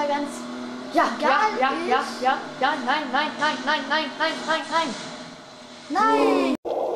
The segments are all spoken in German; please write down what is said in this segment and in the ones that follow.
ganz Ja, egal ja, ist. Nein. Nein!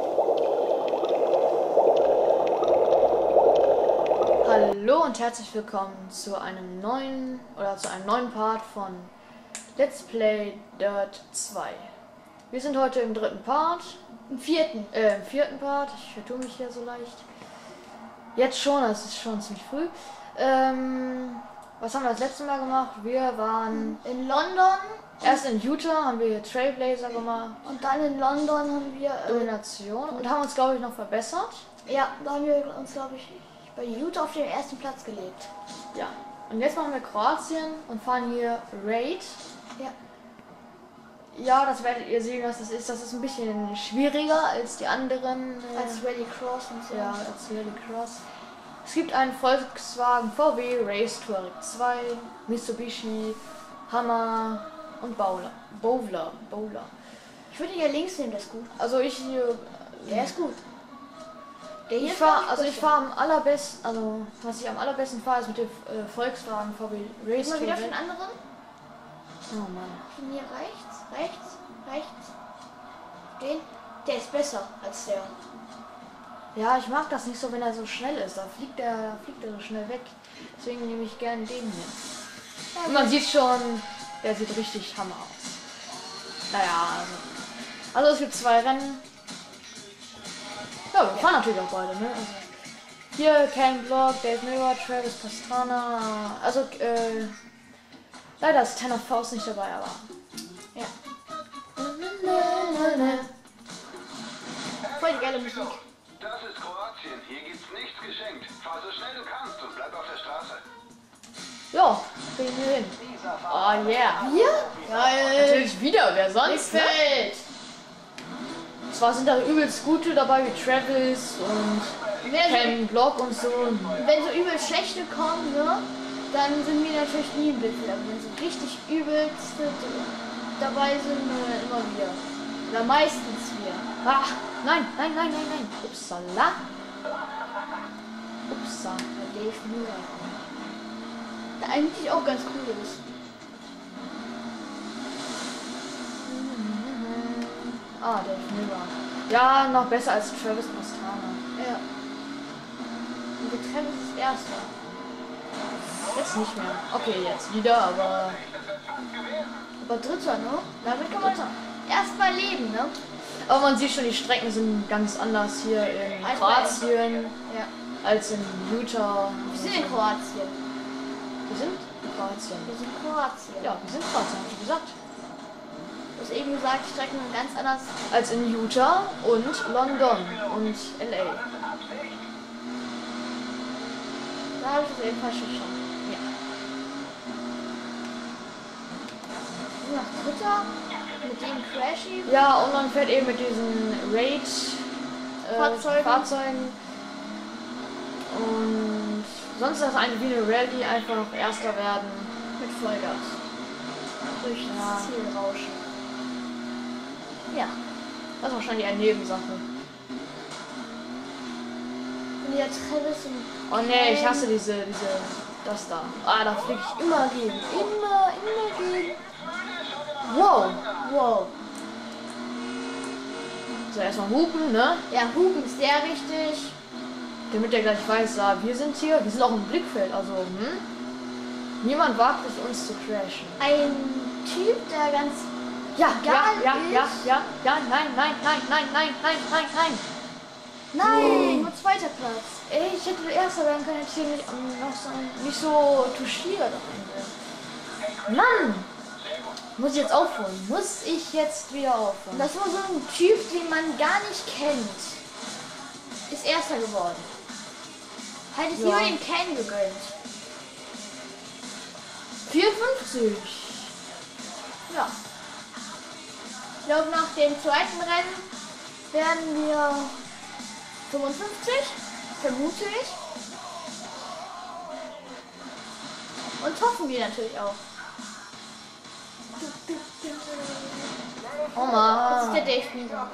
Hallo und herzlich willkommen zu einem neuen Part von Let's Play Dirt 2. Wir sind heute im dritten Part. Im vierten Part. Ich vertue mich hier so leicht. Jetzt schon, es ist schon ziemlich früh. Was haben wir das letzte Mal gemacht? Wir waren in London. Erst in Utah haben wir Trailblazer gemacht. Und dann in London haben wir Domination und haben uns, glaube ich, noch verbessert. Ja, da haben wir uns, glaube ich, bei Utah auf den ersten Platz gelegt. Ja. Und jetzt machen wir Kroatien und fahren hier Raid. Ja. Ja, das werdet ihr sehen, was das ist. Das ist ein bisschen schwieriger als die anderen. Als Rally Cross und so. Ja, als Rally Cross. Es gibt einen Volkswagen, VW, Race Touareg 2, Mitsubishi, Hammer und Bowler. Ich würde hier links nehmen, das ist gut. Also Der ist gut. Der hier Ich fahre am allerbesten, also was ich am allerbesten fahre, ist mit dem Volkswagen VW Race Mal wieder Touareg. für den anderen. Oh Mann. Von hier rechts. Den. Der ist besser als der. Ja, ich mag das nicht so, wenn er so schnell ist. Da fliegt er so schnell weg. Deswegen nehme ich gerne den hier. Ja, Und man sieht schon, der sieht richtig Hammer aus. Naja, also es gibt 2 Rennen. Ja, wir fahren natürlich auch beide, ne? Also, hier Ken Block, Dave Miller, Travis Pastrana. Also, leider ist Tanner Faust nicht dabei, aber. Ja. Voll die geile Musik. Das ist Kroatien. Hier gibt's nichts geschenkt. Fahr so schnell du kannst und bleib auf der Straße. Ja, kriegen wir hin. Oh yeah. Hier? Geil. Natürlich wieder, wer sonst? Ne? Zwar sind da übelst gute dabei wie Travis und Ken Block und so. Wenn so übel schlechte kommen, ne, dann sind wir natürlich nie im Blickfeld. Aber wenn so richtig übelste dabei sind, immer wir. Oder meistens wir. Ach, nein. Upsala. Der Dave Miller. Der eigentlich auch ganz cool ist. Ah, Dave Miller. Ja, noch besser als Travis Pastrana. Ja. Und der Travis ist Erster. Jetzt nicht mehr. Okay, jetzt wieder, aber. Aber Dritter, ne? Damit kann man erstmal leben, ne? Aber man sieht schon, die Strecken sind ganz anders hier in Als Kroatien Ja. als in Utah. Wir sind in Kroatien. Wir sind in Kroatien. Wir sind Kroatien. Ja, wir sind Kroatien, hab ich gesagt. Du hast eben gesagt, die Strecken sind ganz anders. Als in Utah und London und LA. Da habe ich das eben falsch verstanden. Ja. Nach Dritter mit dem Crashy. Ja, und man fährt eben mit diesen Raid Fahrzeugen. Und sonst ist das eigentlich wie eine Rallye, einfach noch Erster werden. Mit Vollgas. Durch Ja. das Ziel rauschen. Ja. Das ist wahrscheinlich eine Nebensache. Und der Travis und Oh ne, ich hasse das da. Ah, da fliege ich immer gegen. Immer gegen. Wow. Wow. So, erstmal hupen, ne? Ja, Hupen ist sehr wichtig. Damit der gleich weiß, wir sind hier, wir sind auch im Blickfeld, also, niemand wagt es, uns zu crashen. Ein Typ, der ganz Ja, nein. Nein, nur zweiter Platz. Ey, ich hätte Erster werden können, jetzt hier nicht so touchiert am Ende. Mann! Muss ich jetzt aufholen? Muss ich jetzt wieder aufholen? Das war so ein Typ, den man gar nicht kennt. Ist Erster geworden. Hätte ich Ja. lieber den Ken gegönnt. 54. Ja. Ich glaube, nach dem zweiten Rennen werden wir 55, vermute ich. Und hoffen wir natürlich auch. Oh Das Mann. ist der Dave Miller.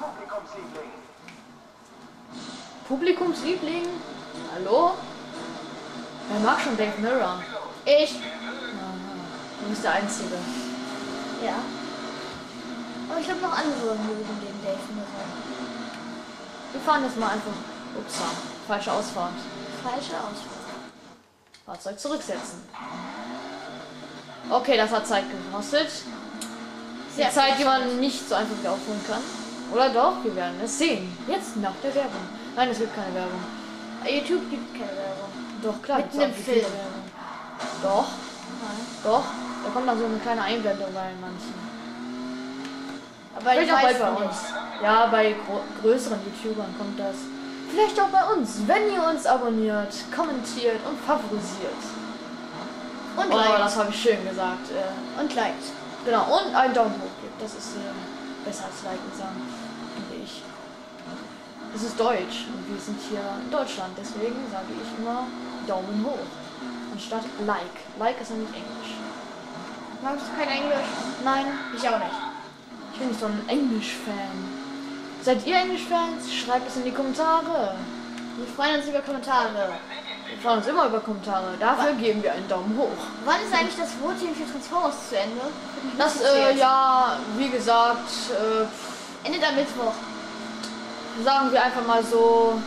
Publikumsliebling? Hallo? Wer mag schon Dave Mirror? Ich. Du bist der Einzige. Ja. Aber ich glaube noch andere mögen den Dave nur sein. Wir fahren jetzt mal einfach. Ups, falsche Ausfahrt. Falsche Auswahl. Fahrzeug zurücksetzen. Okay, das hat Zeit gekostet. Die Sehr Zeit, die viel man nicht so einfach wieder aufholen kann. Oder doch? Wir werden es sehen. Jetzt nach der Werbung. Nein, es gibt keine Werbung. YouTube gibt keine Werbung. Doch, klar. Mitten gibt's im auch Film. Werbung. Doch, Nein. doch. Da kommt dann so eine kleine Einblendung bei manchen. Aber Vielleicht ich auch weiß bald bei nicht. uns. Ja, bei größeren YouTubern kommt das. Vielleicht auch bei uns, wenn ihr uns abonniert, kommentiert und favorisiert. Und Oh, liked. das habe ich schön gesagt. Und liked. Genau, und einen Daumen hoch gibt. Das ist besser als liken sagen, finde ich. Es ist Deutsch und wir sind hier in Deutschland, deswegen sage ich immer Daumen hoch. Anstatt Like. Like ist nämlich Englisch. Magst du kein Englisch? Nein, Ich auch nicht. ich bin nicht so ein Englisch-Fan. Seid ihr Englisch-Fans? Schreibt es in die Kommentare. Wir freuen uns über Kommentare. Wir freuen uns immer über Kommentare. Dafür geben wir einen Daumen hoch. Wann ist eigentlich das Voting für Transformers zu Ende? Das, ja, wie gesagt, Endet am Mittwoch. sagen wir einfach mal so.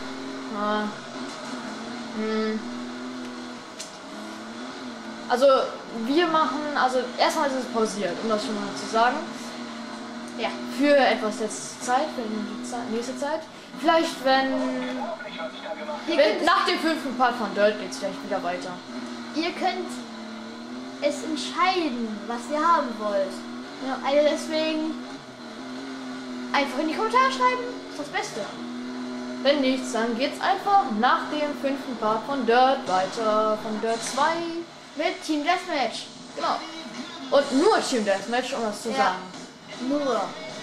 Also, wir machen, also erstmal ist es pausiert, um das schon mal zu sagen. Ja. Für etwas jetzt Zeit, für die nächste Zeit. Vielleicht, wenn nach dem 5. Part von Dirt geht es vielleicht wieder weiter. Ihr könnt es entscheiden, was ihr haben wollt. Ja. Also deswegen einfach in die Kommentare schreiben. Ist das Beste. Wenn nichts, dann geht's einfach nach dem 5. Part von Dirt weiter. Von Dirt 2. Mit Team Deathmatch. Genau. Und nur Team Deathmatch, um das zu Ja. sagen. Nur.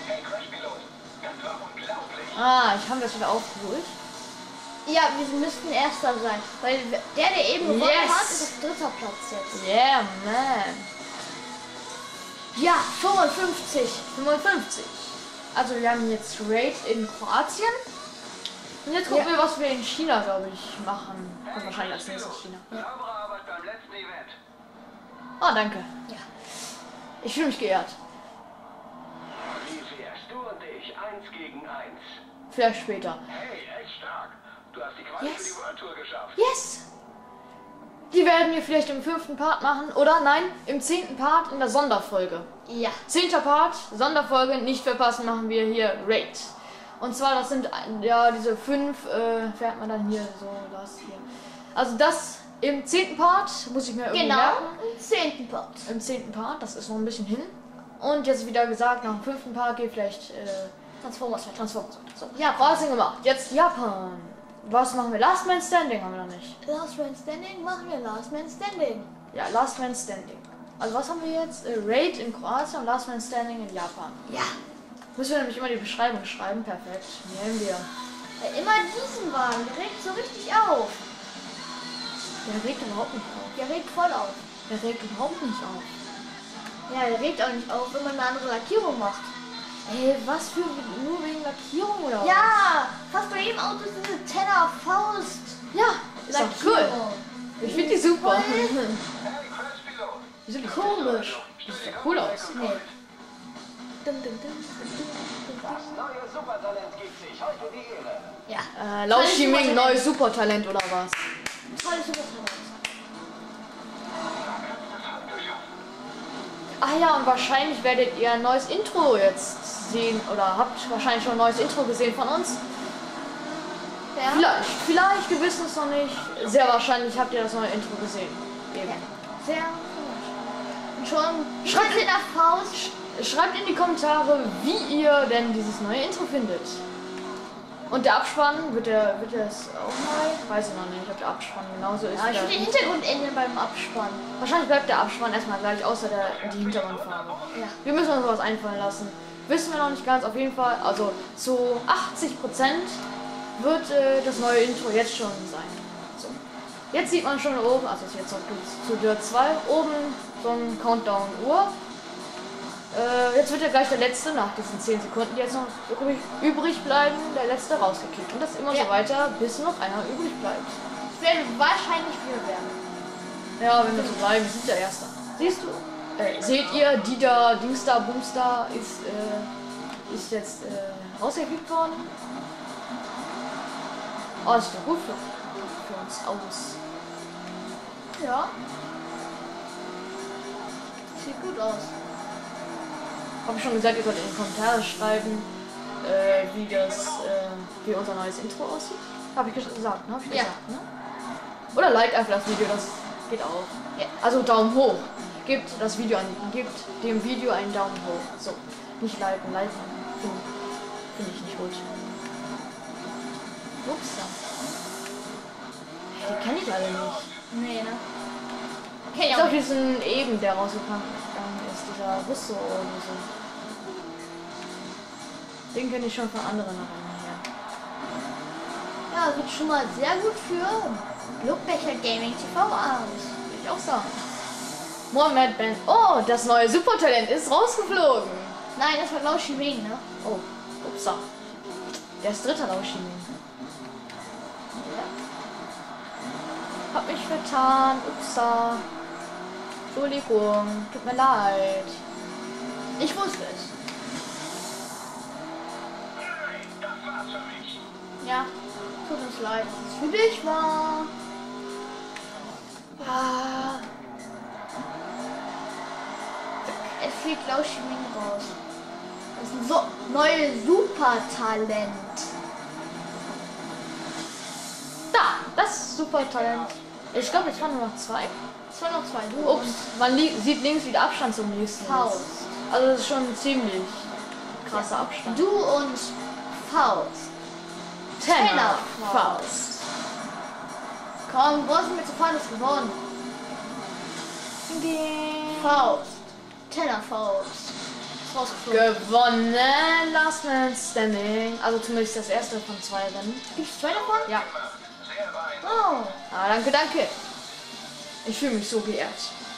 Ah, ich habe das wieder aufgeholt. Ja, wir müssten Erster sein. Weil der eben gewonnen Yes. hat, ist auf 3. Platz jetzt. Yeah, man. Ja, 55. 55. Also wir haben jetzt Raid in Kroatien. Und jetzt gucken Ja. wir, was wir in China, glaube ich, machen. Kommt wahrscheinlich als nächstes China. Saubere Arbeit beim letzten Event. Oh, danke. Ja. Ich fühle mich geehrt. Wie fährst du und ich 1 gegen 1? Vielleicht später. Hey, echt stark. Du hast die Quali Yes. für die World Tour geschafft. Yes! Die werden wir vielleicht im 5. Part machen. Oder nein, im 10. Part in der Sonderfolge. Ja. 10. Part, Sonderfolge, nicht verpassen, machen wir hier Raid. Und zwar, das sind ja diese 5, fährt man dann hier so, das hier. Also das im 10. Part, muss ich mir irgendwie Genau. merken. Im 10. Part. Im 10. Part, das ist noch ein bisschen hin. Und jetzt wieder gesagt, nach dem 5. Part geht vielleicht Transformers. Transformers. So. Ja, was haben wir gemacht? Jetzt Japan. Was machen wir? Last Man Standing haben wir noch nicht. Last Man Standing machen wir Last Man Standing. Ja, Last Man Standing. Also was haben wir jetzt? Raid in Kroatien und Last Man Standing in Japan. Ja. Müssen wir nämlich immer die Beschreibung schreiben. Perfekt. Nehmen wir. Immer diesen Wagen, der regt so richtig auf. Der regt überhaupt nicht auf. Der regt voll auf. Der regt überhaupt nicht auf. Ja, der regt auch nicht auf, wenn man eine andere Lackierung macht. Ey, was für nur wegen Lackierung oder was? Ja, fast bei jedem Auto ist diese Tenor Faust. Ja, ist doch cool. Ich finde die super. Hey, Crashpilot. Die sind Komisch. Das sieht doch cool aus. Nee. Das neue Supertalent gibt sich heute die Ehre. Ja. Laut Tolles Ximing Supertalent. neues Supertalent oder was? Tolles Supertalent. Ah ja, und wahrscheinlich werdet ihr ein neues Intro jetzt sehen oder habt wahrscheinlich schon ein neues Intro gesehen von uns. Ja. Vielleicht, wir wissen es noch nicht. Sehr wahrscheinlich habt ihr das neue Intro gesehen. Eben. Sehr und schon Schreibt- mit der Faust. Schreibt in die Kommentare, wie ihr denn dieses neue Intro findet. Und der Abspann, wird das auch neu? Weiß ich noch nicht, ob der Abspann genauso ist. Ja, ich oder will den nicht. Hintergrund ändern beim Abspann. Wahrscheinlich bleibt der Abspann erstmal gleich, außer die Hintergrundfarbe. Ja. Wir müssen uns was einfallen lassen. Wissen wir noch nicht ganz, auf jeden Fall. Also zu 80% wird das neue Intro jetzt schon sein. So. Jetzt sieht man schon oben, also ist jetzt noch zu Dirt 2, oben so ein Countdown-Uhr. Jetzt wird ja gleich der letzte, nach diesen 10 Sekunden, die jetzt noch übrig bleiben, der letzte rausgekickt. Und das immer Ja. so weiter, bis noch einer übrig bleibt. Es werden wahrscheinlich wir werden. Ja, wenn wir so bleiben, wir sind der Erste. Siehst du? seht ihr, Dieter Dingstar Boomstar ist jetzt rausgekickt worden. Oh, das sieht doch gut für uns aus. Ja. Sieht gut aus. Habe ich schon gesagt, ihr sollt in die Kommentare schreiben, wie unser neues Intro aussieht. Habe ich gesagt, ne? Hab ich gesagt, ne? Oder like einfach das Video, das geht auch. Ja. Also Daumen hoch. Gebt dem Video einen Daumen hoch. So, nicht liken, finde ich nicht gut. Ups. Die kenne ich leider nicht. Nee, ne? Kenn ich Ist auch auch nicht. diesen eben, der rausgegangen ist, dieser Russo oder so. Den kenne ich schon von anderen Rennen her. Ja, sieht schon mal sehr gut für Lookbecher Gaming TV aus. Will ich auch sagen. Mohamed Ben. Oh, das neue Supertalent ist rausgeflogen. Nein, das war Lao Shiming, ne? Oh, upsa. Der ist dritter Lao Shiming. Hab mich vertan. Upsa. Entschuldigung. Tut mir leid. Ich wusste es. Das war's für mich. Ja, tut uns leid, dass es für dich war. Ah. Es fliegt Lao Shiming raus. Das ist ein neue Supertalent. Da, das ist Supertalent. Ich glaube, jetzt waren nur noch zwei. Es waren noch zwei. Du Ups, man sieht links, wie der Abstand zum nächsten Faust. ist. Also das ist schon ein ziemlich krasser Abstand. Du und Faust. Tenor Faust. Faust. Komm, wo hast du mit zu fahren? Das gewonnen. Faust. Tenor Faust. Ist rausgeflogen. Gewonnen, Last Man Standing. Also zumindest das erste von zwei Rennen. Gibt es zwei davon? Ja. Sehr beeindruckend. Oh. Ah, danke, danke. Ich fühle mich so geehrt.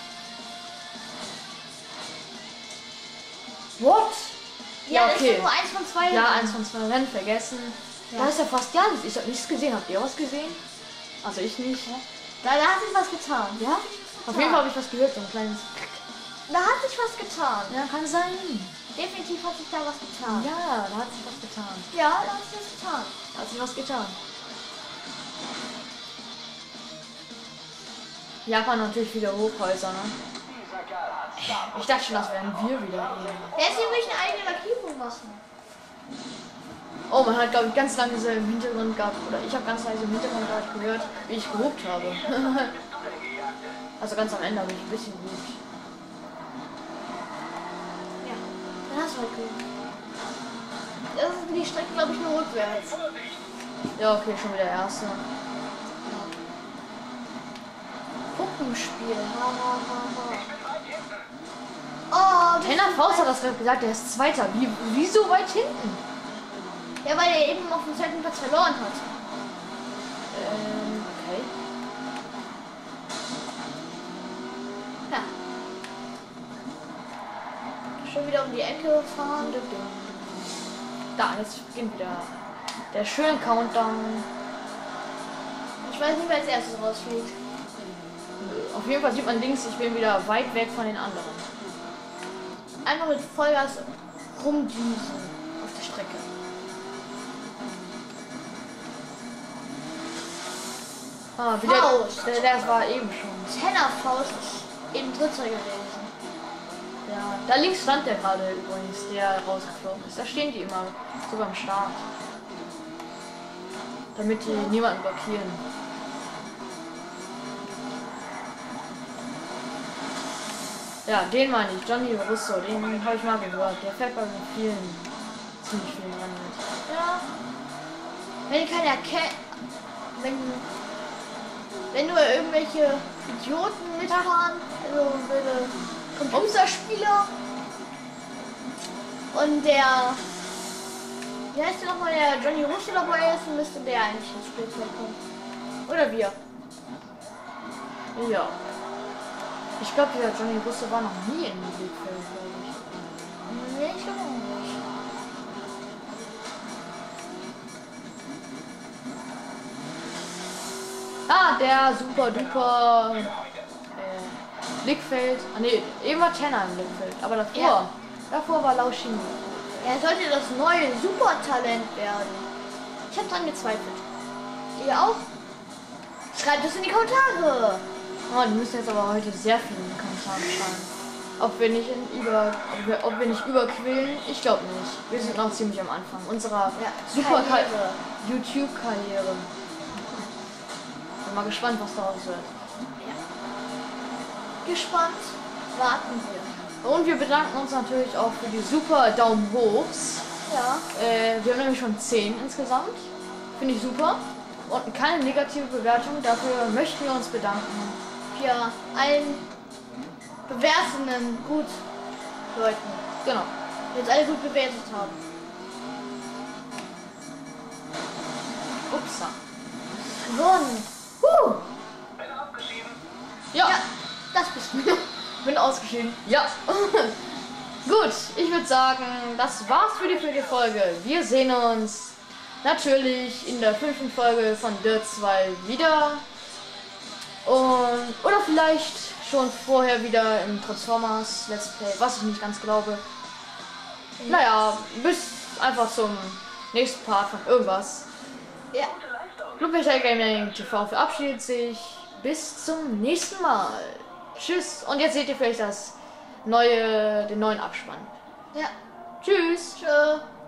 What? Ja, Ja, das okay. ist ja nur eins von zwei. Ja, eins von zwei Rennen vergessen. Ja. Da ist ja fast gar nichts. Ich habe nichts gesehen. Habt ihr was gesehen? Also ich nicht. Da hat sich was getan. Ja? Auf jeden Fall habe ich was gehört, so ein kleines. Da hat sich was getan. Ja, kann sein. Definitiv hat sich da was getan. Ja, da hat sich was getan. Ja, da hat sich was getan. Da hat sich was getan. Japan natürlich wieder Hochhäuser, ne? Dieser Kerl hat Ich dachte schon, das wären wir wieder. Der ist nämlich eine eigene Lackierung machen. Oh, man hat, glaube ich, ganz leise im Hintergrund gehabt. Oder ich habe ganz leise im Hintergrund gehört, wie ich gehupt habe. Also ganz am Ende habe ich ein bisschen gehupt. Ja, dann hast du halt gut. Das ist die Strecke, glaube ich, nur rückwärts. Ja, okay, schon wieder erste. Puppenspiel. Ha, ha, ha, ha. Oh, Tenor Faust hat das gerade gesagt, der ist Zweiter. Wieso weit hinten? ja, weil er eben auf dem zweiten Platz verloren hat. Okay. Ja. Schon wieder um die Ecke fahren. Da, jetzt beginnt wieder der schöne Countdown. Ich weiß nicht, wer als erstes rausfliegt. Auf jeden Fall sieht man links, ich bin wieder weit weg von den anderen. Einfach mit Vollgas rumdüsen auf der Strecke. Ah, wieder, Faust. das war eben schon. Tenor Faust ist eben Dritter gewesen. Ja, da links stand der gerade übrigens, der rausgeflogen ist. Da stehen die immer, so beim Start. Damit die niemanden blockieren. Ja, den meine ich, Johnny Russo, den habe ich mal gehört. Der fährt bei ziemlich vielen Rennen mit. Ja. Wenn keiner kennt, wenn nur irgendwelche Idioten mitfahren, also Computerspieler und der, wie heißt der nochmal, der Johnny Russo dabei ist, müsste der eigentlich ins Spielfeld kommen. Oder wir. Ja. Ich glaube, dieser Johnny Russo war noch nie in dem Blickfeld, glaube ich. Nee, ich glaube auch nicht. Ah, der super duper Blickfeld. Ah ne, eben war Tenner im Blickfeld. Aber davor, Ja. davor war Lauschini. Er sollte das neue Supertalent werden. Ich habe dran gezweifelt. Ihr auch? Schreibt es in die Kommentare. Oh, die müssen jetzt aber heute sehr viel in den Kommentaren schreiben. Ob wir nicht überquillen, ich glaube nicht. Wir sind noch ziemlich am Anfang unserer super Karriere. YouTube-Karriere. Bin mal gespannt, was daraus wird. Gespannt. Warten wir. Und wir bedanken uns natürlich auch für die super Daumen hochs. Ja. Wir haben nämlich schon 10 insgesamt. Finde ich super. Und keine negative Bewertung. Dafür möchten wir uns bedanken. Für allen bewertenden Leuten, Genau. die uns alle gut bewertet haben. Upsa. Gewonnen. Bin abgeschieden. Ja, Ja, das bist du. bin ausgeschieden. Ja. Gut, ich würde sagen, das war's für die Folge. Wir sehen uns natürlich in der 5. Folge von Dirt 2 wieder. Oder vielleicht schon vorher wieder im Transformers Let's Play, was ich nicht ganz glaube. Naja, bis einfach zum nächsten Part von irgendwas. Ja. Clubwächter Gaming TV verabschiedet sich. Bis zum nächsten Mal. Tschüss. Und jetzt seht ihr vielleicht den neuen Abspann. Ja. Tschüss. Tschö.